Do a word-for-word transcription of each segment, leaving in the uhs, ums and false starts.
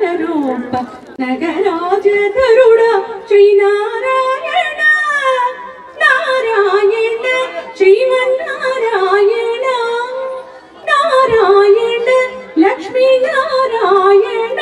रूप नगराज गरुड़ श्रीनारायण नारायण श्रीमन्नारायण नारायण लक्ष्मी नारायण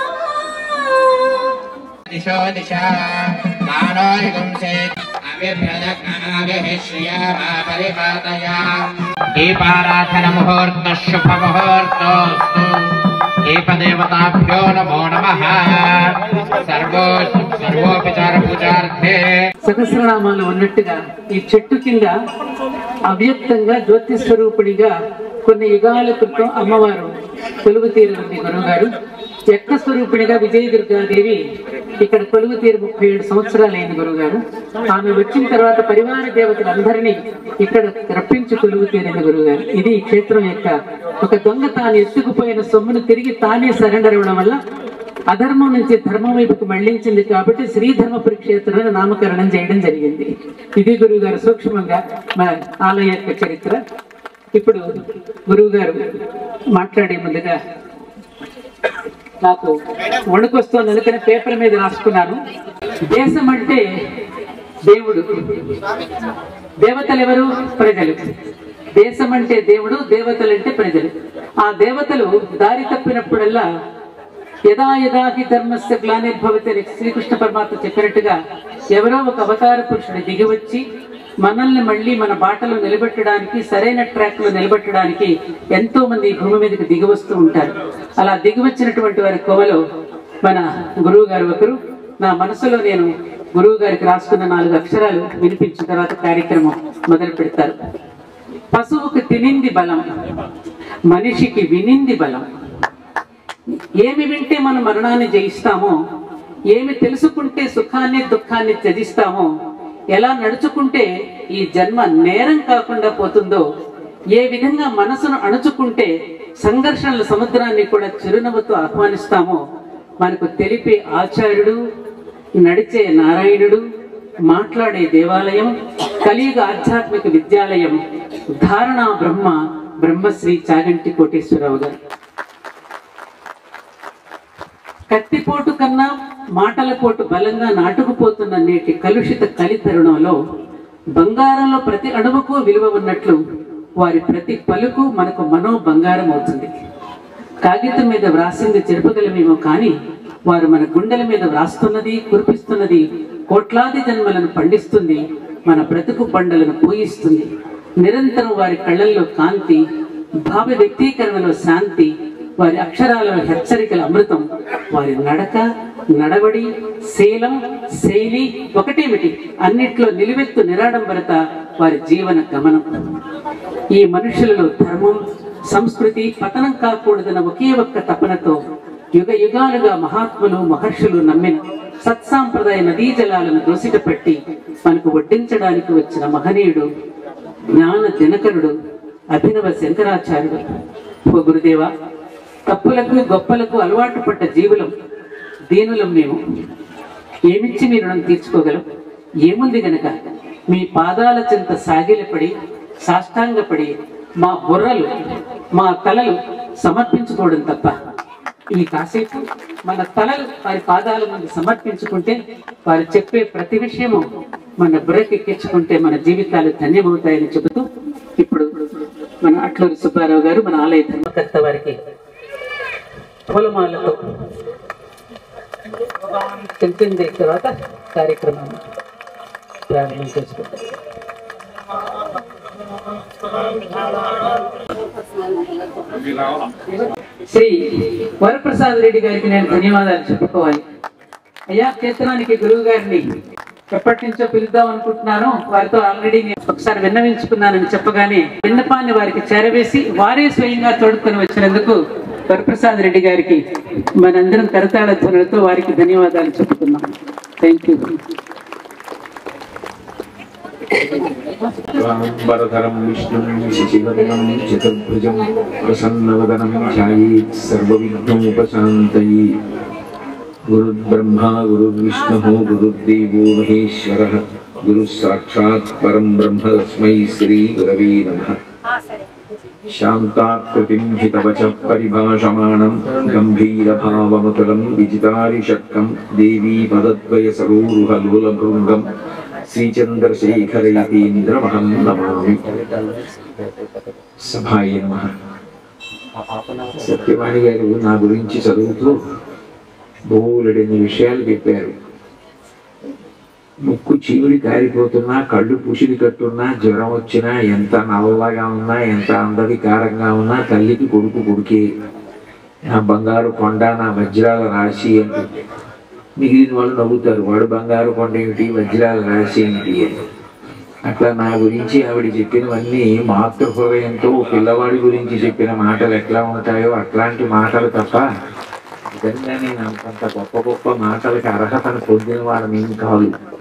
दिशो दिशा मानोयगुं से अभिभ्रदग्नाभिः श्रिया परिपातया दीपाराधन मुहूर्त शुभ मुहूर्तोस्तु दीपदेवताभ्यो नमो नमः सर्वो सर्वोपचार पूजार्थे సహస్రనామాలు ఉన్నట్టుగా ఈ చెట్టు కింద అవ్యక్తంగా జ్యోతి స్వరూపుడిగా కొన్ని యుగాల క్రితం అమ్మవారు కొలువు తీరుంది గురువుగారు. ఎక్క స్వరూపిణిగా విజయదుర్గాదేవి ఇక్కడ కొలువు తీరు ముప్పై ఏడు సంవత్సరాలు అయింది గురువుగారు. ఆమె వచ్చిన తర్వాత పరివార దేవతలందరినీ ఇక్కడ రప్పించి కొలువు తీరింది గురువుగారు. ఇది ఈ క్షేత్రం యొక్క ఒక దొంగ తాను ఎత్తుకుపోయిన సొమ్మును తిరిగి తానే సరెండర్ ఇవ్వడం వల్ల అధర్మం నుంచి ధర్మం వైపుకు మళ్లించింది కాబట్టి శ్రీధర్మపురి క్షేత్రాన్ని నామకరణం చేయడం జరిగింది. ఇది గురువు గారు సూక్ష్మంగా మన ఆలయ యొక్క చరిత్ర. ఇప్పుడు గురువు గారు మాట్లాడే ముందుగా నాకు వణుకొస్తోంది, అందుకని పేపర్ మీద రాసుకున్నాను. దేశం అంటే దేవుడు, దేవతలు ఎవరు? ప్రజలు. దేశం అంటే దేవుడు, దేవతలు అంటే ప్రజలు. ఆ దేవతలు దారి తప్పినప్పుడల్లా యదా యదాకి ధర్మస్య గ్లానిర్భవతి అని శ్రీకృష్ణ పరమాత్మ చెప్పినట్టుగా ఎవరో ఒక అవతార పురుషుడు దిగివచ్చి మనల్ని మళ్ళీ మన బాటలో నిలబెట్టడానికి, సరైన ట్రాక్ లో నిలబెట్టడానికి ఎంతో మంది భూమి మీదకి దిగి వస్తూ ఉంటారు. అలా దిగివచ్చినటువంటి వారి కోవలో మన గురువు గారు ఒకరు. నా మనసులో నేను గురువు గారికి రాసుకున్న నాలుగు అక్షరాలు వినిపించిన తర్వాత కార్యక్రమం మొదలు పెడతారు. పశువుకు తినింది బలం, మనిషికి వినింది బలం. ఏమి వింటే మనం మరణాన్ని జయిస్తామో, ఏమి తెలుసుకుంటే సుఖాన్ని దుఃఖాన్ని త్యజిస్తామో, ఎలా నడుచుకుంటే ఈ జన్మ నేరం కాకుండా పోతుందో, ఏ విధంగా మనసును అణుచుకుంటే సంఘర్షణల సముద్రాన్ని కూడా చిరునవ్వుతో ఆహ్వానిస్తామో మనకు తెలిపే ఆచార్యుడు, నడిచే నారాయణుడు, మాట్లాడే దేవాలయం, కలియుగ ఆధ్యాత్మిక విద్యాలయం, ధారణా బ్రహ్మ బ్రహ్మశ్రీ చాగంటి కోటేశ్వరరావు గారు. కత్తిపోటు కన్నా మాటల పోటు బలంగా నాటుకుపోతున్న నేటి కలుషిత కలి తరుణంలో బంగారంలో ప్రతి అణువుకు విలువ ఉన్నట్లు వారి ప్రతి పలుకు మనకు మనో బంగారం అవుతుంది. కాగితం మీద వ్రాసింది చెరుపగలమేమో కానీ వారు మన గుండెల మీద వ్రాస్తున్నది, కురిపిస్తున్నది కోట్లాది జన్మలను పండిస్తుంది, మన బ్రతుకు బండలను పూయిస్తుంది. నిరంతరం వారి కళ్ళల్లో కాంతి, భావ వ్యక్తీకరణలో శాంతి, వారి అక్షరాలలో హెచ్చరికల అమృతం. వారి నడక, నడవడి, శీలం, శైలి ఒకటేమిటి, అన్నిట్లో నిలువెత్తు నిరాడంబరత వారి జీవన గమనం. ఈ మనుషులలో ధర్మం, సంస్కృతి పతనం కాకూడదన్న ఒకే ఒక్క తపనతో యుగ యుగాలుగా మహాత్ములు మహర్షులు నమ్మిన సత్సాంప్రదాయ నదీ జలాలను దోసిట పెట్టి మనకు వడ్డించడానికి వచ్చిన మహనీయుడు, జ్ఞాన దినకరుడు, అభినవ శంకరాచార్యుడు. ఓ గురుదేవా, తప్పులకు గొప్పలకు అలవాటు పడ్డ జీవులం, దీనులం మేము. ఏమిచ్చి మీ రుణం తీర్చుకోగలం? ఏముంది గనక మీ పాదాల చెంత సాగిలపడి సాష్టాంగపడి మా బుర్రలు, మా తలలు సమర్పించుకోవడం తప్ప. ఈ కాసేపు మన తలలు వారి పాదాల ముందు సమర్పించుకుంటే, వారు చెప్పే ప్రతి విషయము మన బుర్రకెక్కించుకుంటే మన జీవితాలు ధన్యమవుతాయని చెబుతూ, ఇప్పుడు మన అట్లూరి సుబ్బారావు గారు మన ఆలయ ధర్మకర్త వారికి పూలమాలతో తెలిపింది తర్వాత కార్యక్రమాన్ని ప్రారంభం చేసుకుంటాం. శ్రీ వరప్రసాద్ రెడ్డి గారికి నేను ధన్యవాదాలు చెప్పుకోవాలి. అయ్యా, క్షేత్రానికి గురువు గారిని ఎప్పటి నుంచో పిలుద్దాం అనుకుంటున్నాను, వారితో ఆల్రెడీ నేను ఒకసారి విన్నవించుకున్నానని చెప్పగానే విన్నపాన్ని వారికి చేరవేసి వారే స్వయంగా తోడుకొని వచ్చినందుకు వరప్రసాద్ రెడ్డి గారికి మనందరం కరతాళ ధ్వనులతో వారికి ధన్యవాదాలు చెప్పుకున్నాం. Thank you. వరదరం విష్ణుం శశివర్ణం చతుర్భుజం ప్రసన్నవదనం ధ్యాయేత్ సర్వవిఘ్నోపశాంతయే. గురుర్బ్రహ్మా గురుర్విష్ణుః గురుర్దేవో మహేశ్వరః గురుః సాక్షాత్ పరం బ్రహ్మ తస్మై శ్రీ గురవే నమః. శాంతాకృతిం హితవచ పరిభాషమాణం గంభీరభావమతులం విజితారిషట్కం దేవీ పదద్వయ సరోరుహలోలభృంగం శ్రీచంద్రశేఖరయతీంద్రమహం నమామి. సభాయ నమః. సత్యవాణి గారు నా గురించి చదువుతూ బోలెడన్ని విషయాలు చెప్పారు. ముక్కు చీవుడి కారిపోతున్నా, కళ్ళు పుసిడి కట్టున్నా, జ్వరం వచ్చినా, ఎంత నల్లగా ఉన్నా, ఎంత అందవికారంగా ఉన్నా తల్లికి కొడుకు కొడుకే. నా బంగారు కొండ, నా వజ్రాల రాశి అని. మిగిలిన వాళ్ళు నవ్వుతారు, వాడు బంగారు కొండ ఏమిటి, వజ్రాల రాశి ఏమిటి అని. అట్లా నా గురించి ఆవిడ చెప్పినవన్నీ మాతృహృదయంతో పిల్లవాడి గురించి చెప్పిన మాటలు ఎట్లా ఉంటాయో అట్లాంటి మాటలు తప్ప నిజంగా నేను అంత గొప్ప గొప్ప మాటలకి అర్హతను పొందిన వాడిని కాదు.